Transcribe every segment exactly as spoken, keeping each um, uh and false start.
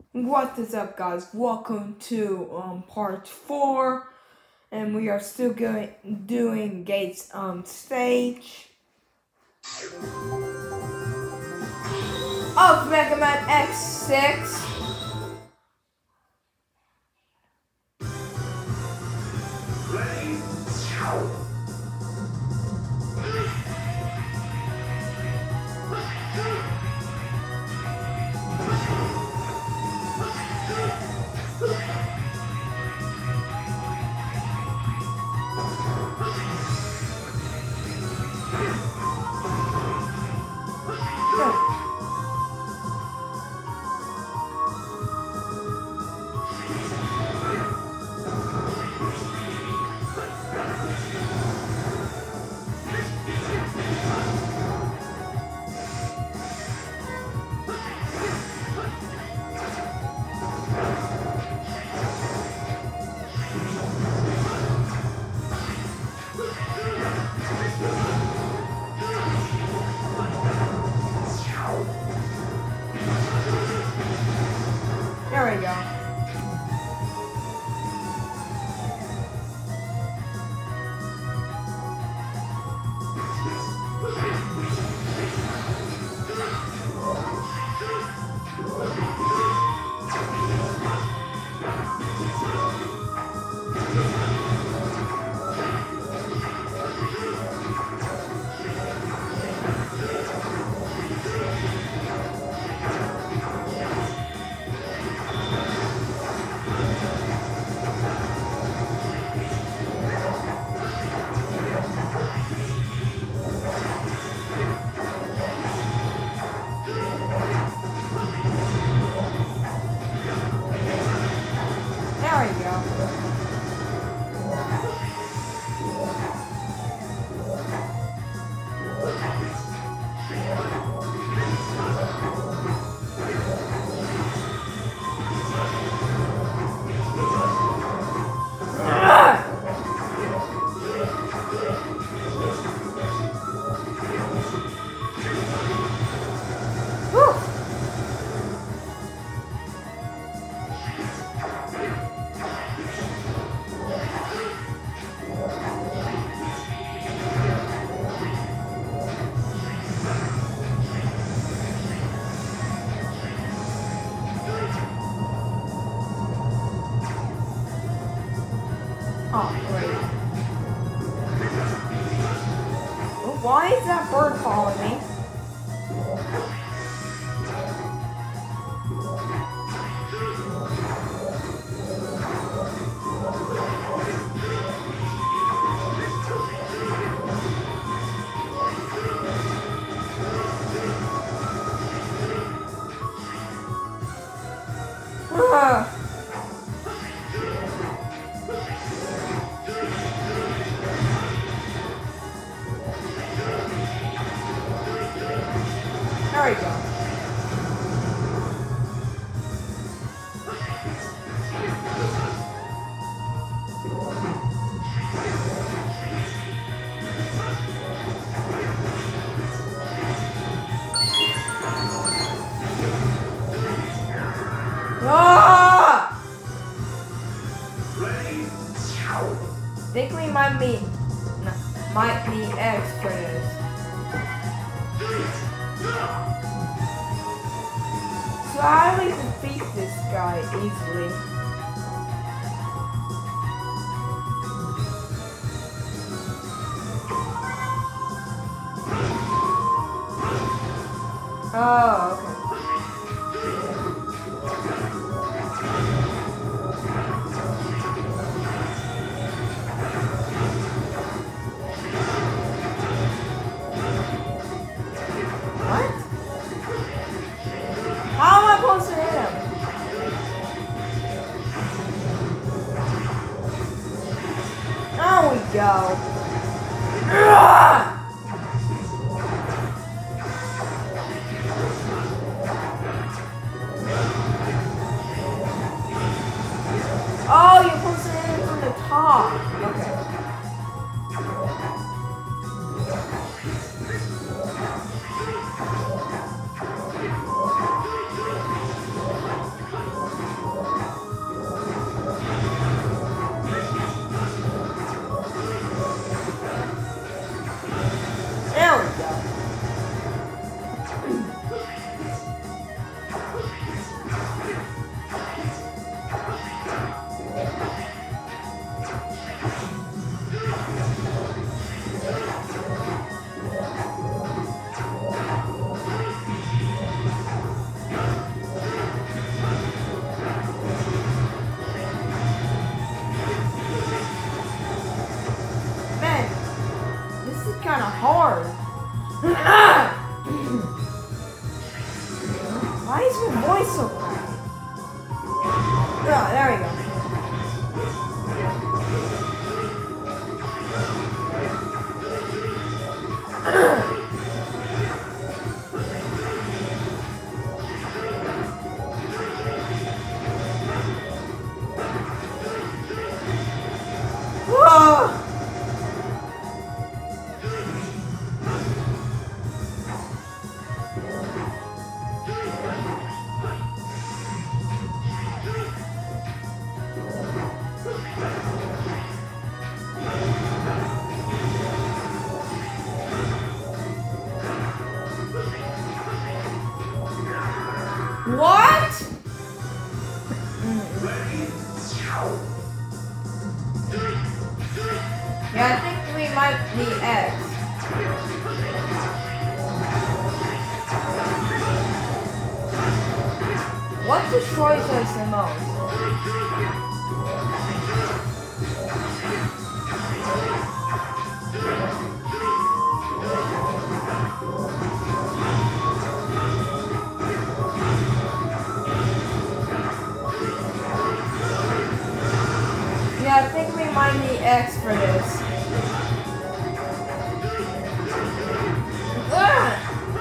What is up, guys? Welcome to um part four, and we are still going doing Gates um stage of Mega Man X six. There we go. There we go. Oh, great. Well, why is that bird following me? Ah. There we go. Ah! Think we might be, no, might be extras. So how do we defeat this guy easily? Oh, okay. What? How am I supposed to hit him? There we go. Ugh! Oh, you're supposed to hit him from the top. Okay. kind of hard. Why is my voice so cracked? Oh, there we go. What? Yeah, I think we might need X. What destroys us the most? Yeah, I think we might need X for this. Ugh.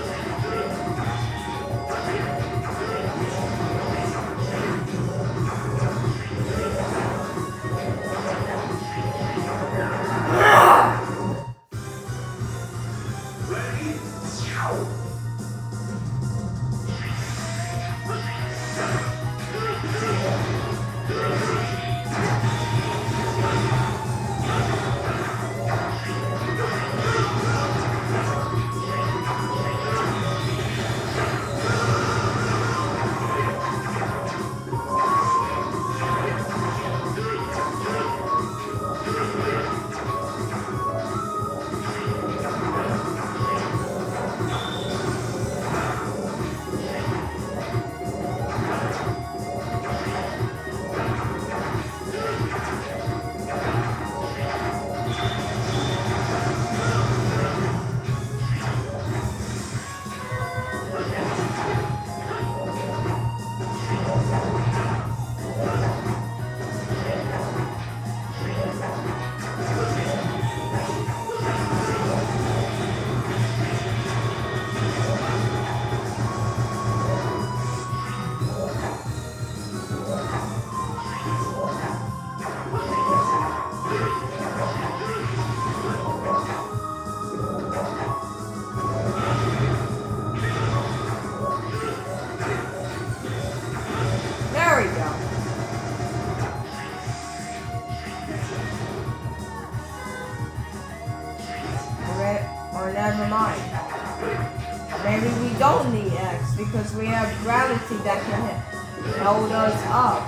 Never mind. Maybe we don't need X because we have gravity that can hold us up.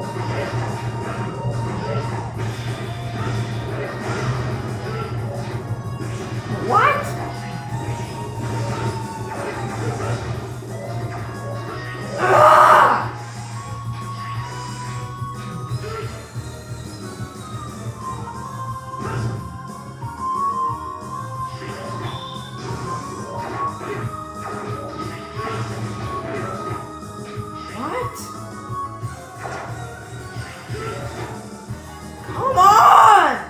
What? Ah! Come on!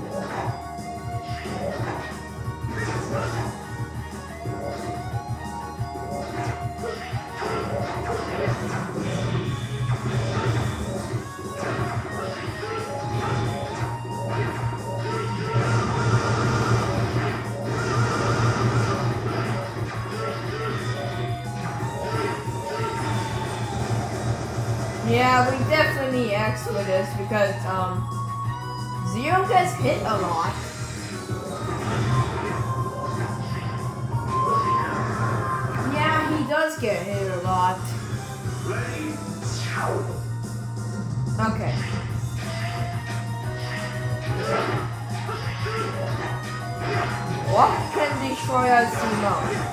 Yeah, we definitely need X for this because um Zero gets hit a lot. Yeah, he does get hit a lot. Okay. What can destroy us the most?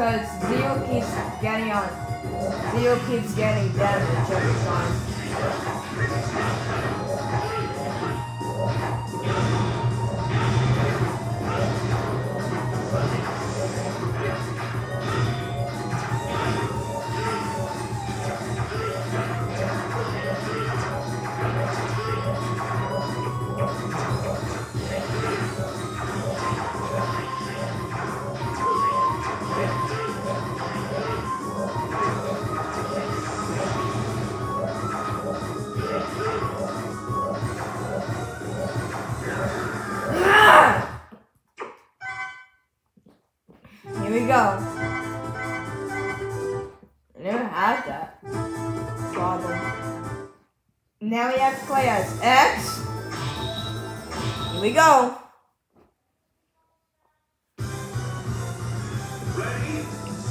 because Zero keeps getting on. Zero keeps getting damage every time. Here we go. I never had that problem. Now we have to play as X. Here we go. Ready?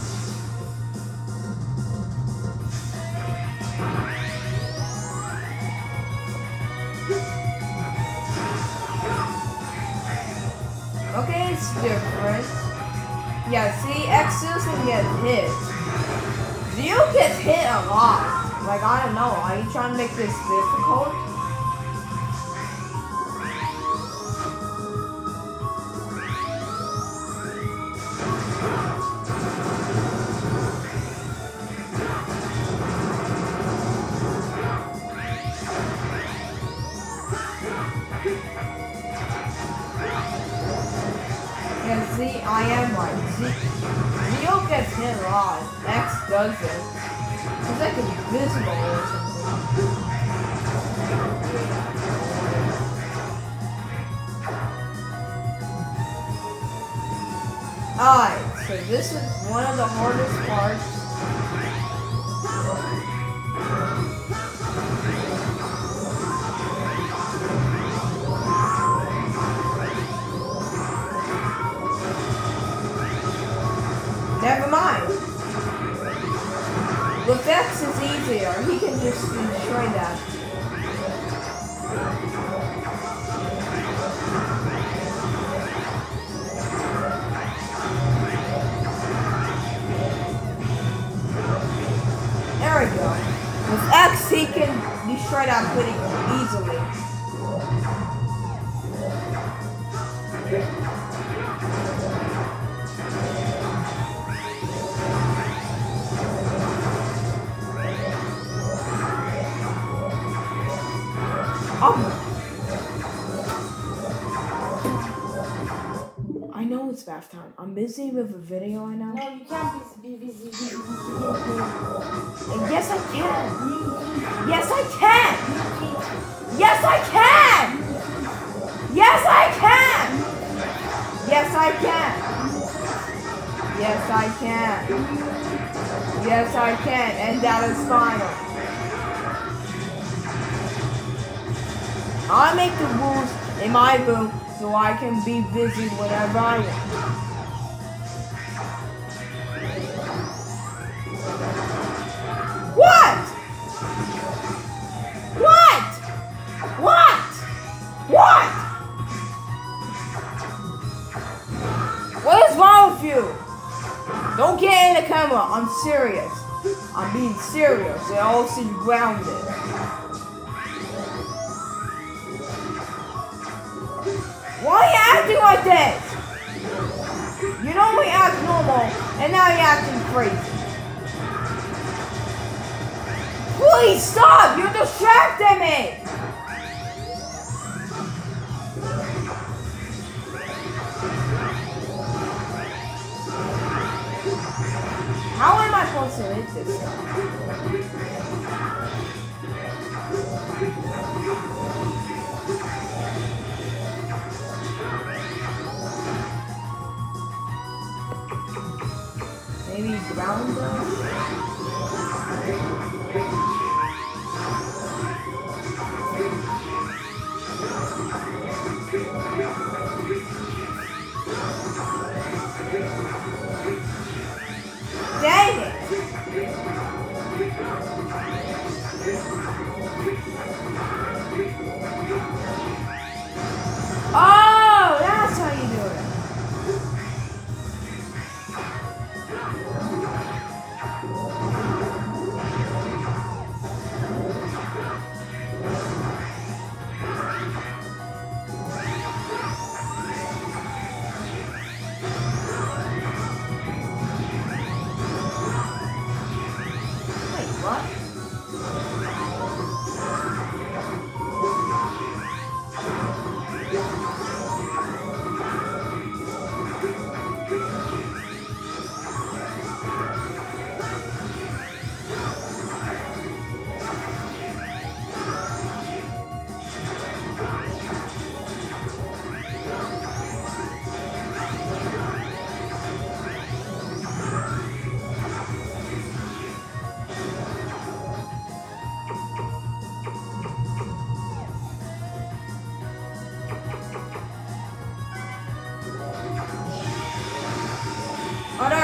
Okay, it's different. Yeah, see, X doesn't get hit. Zero gets hit a lot. Like, I don't know, are you trying to make this difficult? Yeah, see, I am right. Z Zero gets hit a lot. X doesn't. It's like invisible or something. Alright, so this is one of the hardest parts. Never mind. With X is easier. He can just destroy that. There we go. With X, he can destroy that pretty easily. Oh. I know it's bath time. I'm busy with a video right now. No, you can't be busy. Be busy. Yes, I can. Yes, I can. Yes, I can. Yes, I can. Yes, I can. Yes, I can. Yes, I can. And that is final. I make the rules in my room so I can be busy whenever I want. What? What? What? What? What is wrong with you? Don't get in the camera. I'm serious. I'm being serious. They all see you grounded. Why are you acting like this? You normally act normal, and now you're acting crazy. Please stop! You're distracting me! How am I supposed to hit this stuff? Maybe ground them? Dang it!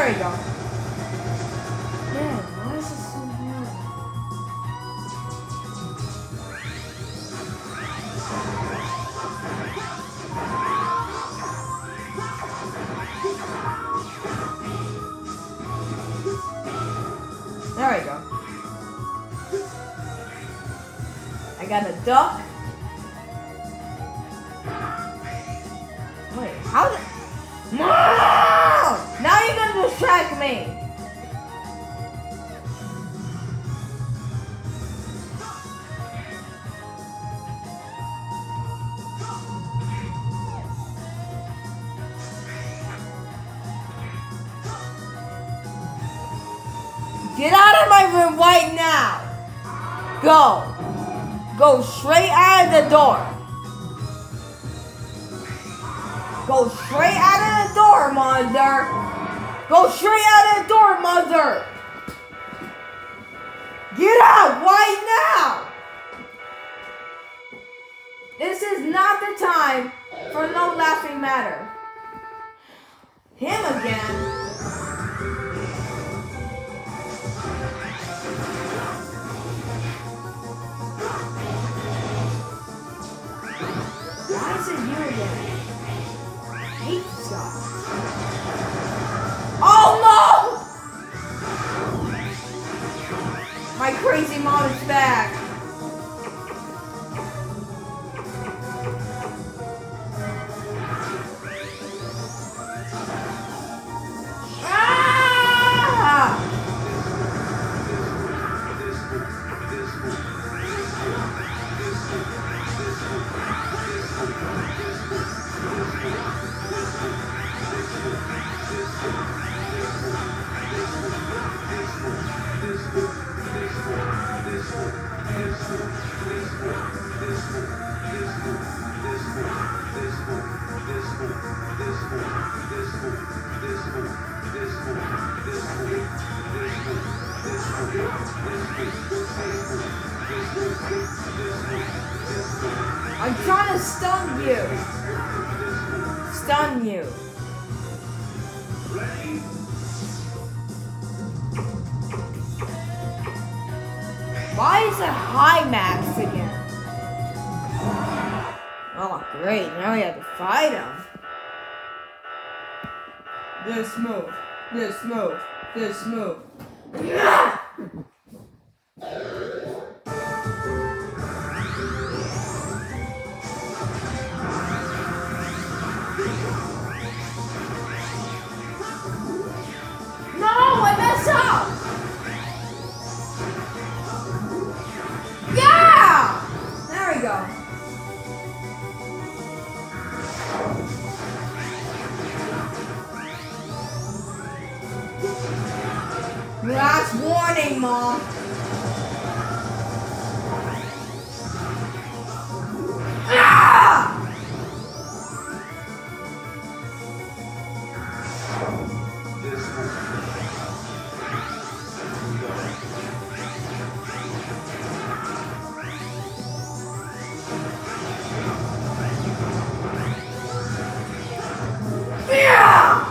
There we go. Man, why is this so hard? There we go. I got a duck. Wait, how did... No! Now you're gonna distract me! Get out of my room right now! Go! Go straight out of the door! Go straight out of the door, mother! Go straight out of the door, mother! Get out right now! This is not the time for no laughing matter. Him again. Why is it you again? I hate this guy. Oh no! My crazy mom is back. Ah! I'm trying to stun you. Stun you. Why is it high max again? Oh, great. Now we have to fight him. This move. This move. This move. Yeah! No, I messed up! Yeah! There we go. Last warning, Mom. Ah! Yeah!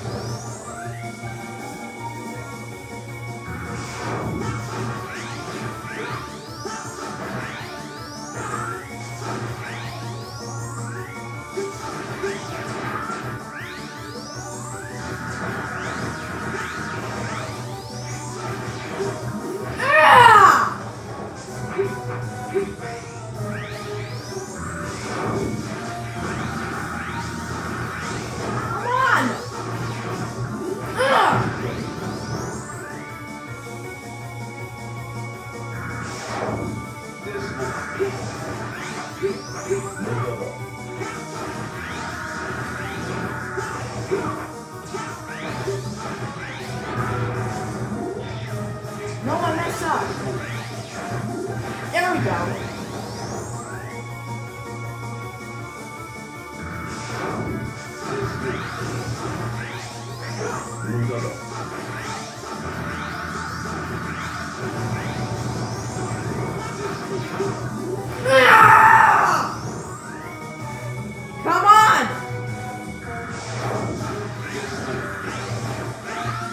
No, I messed up. There we go. Ah! Come on!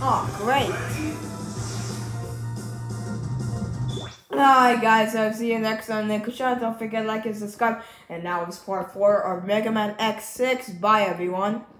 Oh, great. Alright guys, I'll see you next time. Nick Shot. Don't forget to like and subscribe. And now it's part four of Mega Man X six. Bye everyone.